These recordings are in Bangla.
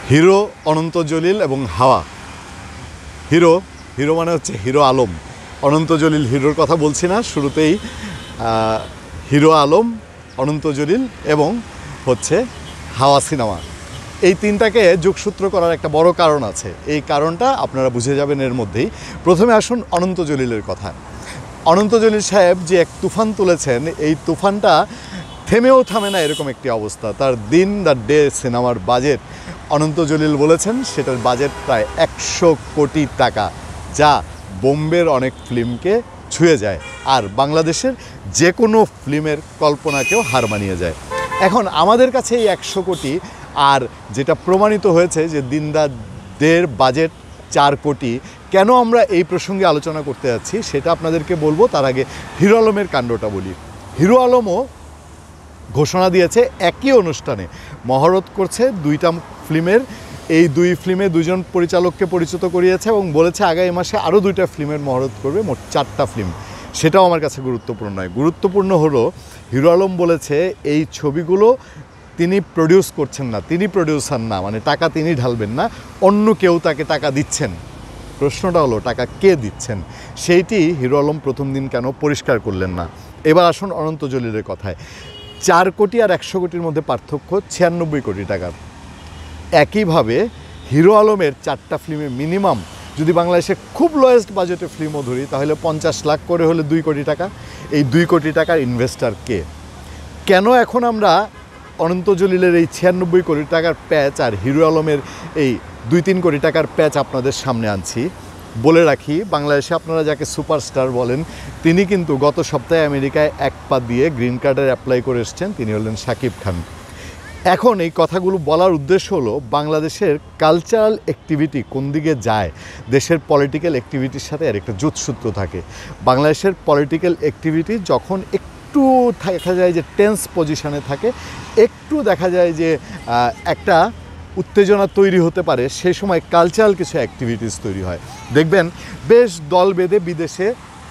হিরো অনন্ত জলিল এবং হাওয়া। হিরো হিরো মানে হচ্ছে হিরো আলম। অনন্ত জলিল হিরোর কথা বলছি না, শুরুতেই হিরো আলম, অনন্ত জলিল এবং হচ্ছে হাওয়া সিনেমা, এই তিনটাকে যোগসূত্র করার একটা বড় কারণ আছে। এই কারণটা আপনারা বুঝে যাবেন এর মধ্যেই। প্রথমে আসুন অনন্ত জলিলের কথা। অনন্ত জলিল সাহেব যে এক তুফান তুলেছেন, এই তুফানটা থেমেও থামে না এরকম একটি অবস্থা। তার দিন দ্য ডে সিনেমার বাজেট অনন্ত জলিল বলেছেন সেটার বাজেট প্রায় 100 কোটি টাকা, যা বোম্বের অনেক ফিল্মকে ছুঁয়ে যায় আর বাংলাদেশের যে কোনো ফিল্মের কল্পনাকেও হার মানিয়ে যায়। এখন আমাদের কাছে এই 100 কোটি আর যেটা প্রমাণিত হয়েছে যে দিন দ্য ডের বাজেট 4 কোটি, কেন আমরা এই প্রসঙ্গে আলোচনা করতে যাচ্ছি সেটা আপনাদেরকে বলবো। তার আগে হিরো আলমের কাণ্ডটা বলি। হিরো আলমও ঘোষণা দিয়েছে একই অনুষ্ঠানে মহরত করছে 2টা ফিল্মের। এই 2 ফিল্মে 2জন পরিচালককে পরিচিত করিয়েছে এবং বলেছে আগামী মাসে আরও 2টা ফিল্মের মহরত করবে, মোট 4টা ফিল্ম। সেটাও আমার কাছে গুরুত্বপূর্ণ নয়। গুরুত্বপূর্ণ হলো হিরো আলম বলেছে এই ছবিগুলো তিনি প্রডিউস করছেন না, তিনি প্রডিউসার না, মানে টাকা তিনি ঢালবেন না, অন্য কেউ তাকে টাকা দিচ্ছেন। প্রশ্নটা হলো টাকা কে দিচ্ছেন, সেইটি হিরো আলম প্রথম দিন কেন পরিষ্কার করলেন না। এবার আসুন অনন্ত জলিলের কথায়। 4 কোটি আর 100 কোটির মধ্যে পার্থক্য 96 কোটি টাকার। একইভাবে হিরো আলমের 4টা ফিল্মে মিনিমাম, যদি বাংলাদেশে খুব লোয়েস্ট বাজেটের ফিল্মও ধরি তাহলে 50 লাখ করে হলে 2 কোটি টাকা। এই 2 কোটি টাকার ইনভেস্টার কে? কেন এখন আমরা অনন্ত জলিলের এই 96 কোটি টাকার প্যাচ আর হিরো আলমের এই 2-3 কোটি টাকার প্যাচ আপনাদের সামনে আনছি? বলে রাখি, বাংলাদেশে আপনারা যাকে সুপারস্টার বলেন, তিনি কিন্তু গত সপ্তাহে আমেরিকায় 1 পা দিয়ে গ্রিন কার্ডের অ্যাপ্লাই করে এসছেন। তিনি হলেন শাকিব খান। এখন এই কথাগুলো বলার উদ্দেশ্য হলো বাংলাদেশের কালচারাল অ্যাক্টিভিটি কোন দিকে যায়, দেশের পলিটিক্যাল অ্যাক্টিভিটির সাথে আর একটা যোগসূত্র থাকে। বাংলাদেশের পলিটিক্যাল অ্যাক্টিভিটি যখন একটু দেখা যায় যে টেন্স পজিশনে থাকে, একটু দেখা যায় যে একটা উত্তেজনা তৈরি হতে পারে, সেই সময় কালচারাল কিছু অ্যাক্টিভিটিস তৈরি হয়। দেখবেন বেশ দল বেঁধে বিদেশে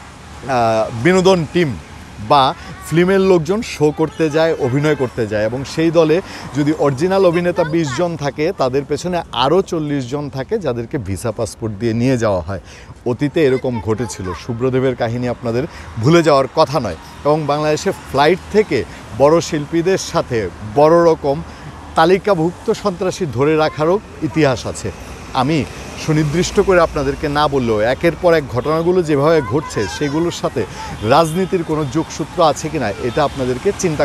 বিনোদন টিম বা ফিল্মের লোকজন শো করতে যায়, অভিনয় করতে যায়, এবং সেই দলে যদি অরিজিনাল অভিনেতা 20 জন থাকে, তাদের পেছনে আরও 40 জন থাকে যাদেরকে ভিসা পাসপোর্ট দিয়ে নিয়ে যাওয়া হয়। অতীতে এরকম ঘটেছিল, শুভ্রদেবের কাহিনী আপনাদের ভুলে যাওয়ার কথা নয়। এবং বাংলাদেশে ফ্লাইট থেকে বড় শিল্পীদের সাথে বড় রকম তালিকাভুক্ত সন্ত্রাসী ধরে রাখারও ইতিহাস আছে। আমি সুনির্দিষ্ট করে আপনাদেরকে না বললেও একের পর এক ঘটনাগুলো যেভাবে ঘটছে সেগুলোর সাথে রাজনীতির কোনো যোগসূত্র আছে কিনা এটা আপনাদেরকে চিন্তা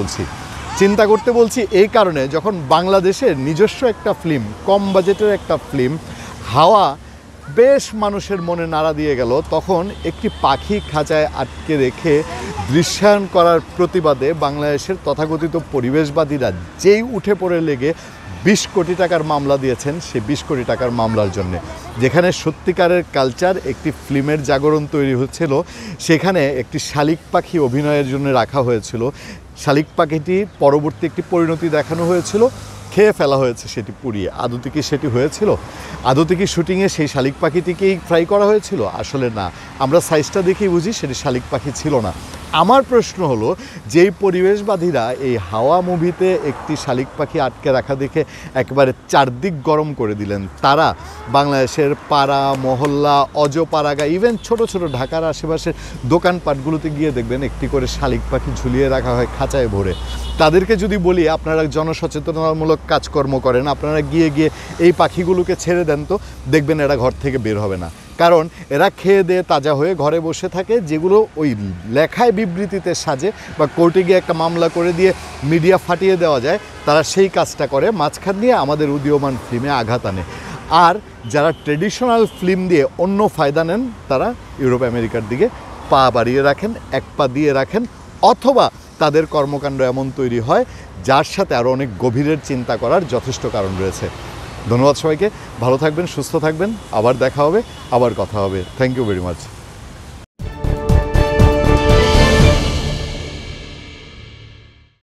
করতে বলছি এই কারণে, যখন বাংলাদেশের নিজস্ব একটা ফিল্ম, কম বাজেটের একটা ফিল্ম হাওয়া বেশ মানুষের মনে নাড়া দিয়ে গেল, তখন একটি পাখি খাঁচায় আটকে রেখে দৃশ্যায়ন করার প্রতিবাদে বাংলাদেশের তথাকথিত পরিবেশবাদীরা যেই উঠে পড়ে লেগে 20 কোটি টাকার মামলা দিয়েছেন, সেই 20 কোটি টাকার মামলার জন্যে। যেখানে সত্যিকারের কালচার, একটি ফিল্মের জাগরণ তৈরি হচ্ছিল, সেখানে একটি শালিক পাখি অভিনয়ের জন্য রাখা হয়েছিল। শালিক পাখিটি পরবর্তী একটি পরিণতি দেখানো হয়েছিল, খেয়ে ফেলা হয়েছে সেটি পুড়িয়ে। আদতে কি সেটি হয়েছিল? আদতে কি শুটিংয়ে সেই শালিক পাখিটিকেই ফ্রাই করা হয়েছিল? আসলে না, আমরা সাইজটা দেখেই বুঝি সেটি শালিক পাখি ছিল না। আমার প্রশ্ন হলো, যেই পরিবেশবাদীরা এই হাওয়া মুভিতে একটি শালিক পাখি আটকে রাখা দেখে একেবারে চারদিক গরম করে দিলেন, তারা বাংলাদেশের পাড়া মহল্লা, অজপাড়াগা, ইভেন ছোট ছোট ঢাকার আশেপাশের দোকানপাটগুলোতে গিয়ে দেখবেন একটি করে শালিক পাখি ঝুলিয়ে রাখা হয় খাঁচায় ভরে। তাদেরকে যদি বলি আপনারা জনসচেতনতামূলক কাজকর্ম করেন, আপনারা গিয়ে এই পাখিগুলোকে ছেড়ে দেন, তো দেখবেন এরা ঘর থেকে বের হবে না। কারণ এরা খেয়ে দিয়ে তাজা হয়ে ঘরে বসে থাকে, যেগুলো ওই লেখায় বিবৃতিতে সাজে বা কোর্টে গিয়ে একটা মামলা করে দিয়ে মিডিয়া ফাটিয়ে দেওয়া যায়, তারা সেই কাজটা করে, মাঝখান দিয়ে আমাদের উদীয়মান ফিল্মে আঘাত আনে। আর যারা ট্রেডিশনাল ফিল্ম দিয়ে অন্য ফায়দা নেন, তারা ইউরোপ আমেরিকার দিকে পা বাড়িয়ে রাখেন, 1 পা দিয়ে রাখেন, অথবা তাদের কর্মকাণ্ড এমন তৈরি হয় যার সাথে আরও অনেক গভীরের চিন্তা করার যথেষ্ট কারণ রয়েছে। ধন্যবাদ সবাইকে, ভালো থাকবেন, সুস্থ থাকবেন, আবার দেখা হবে, আবার কথা হবে। Thank you very much.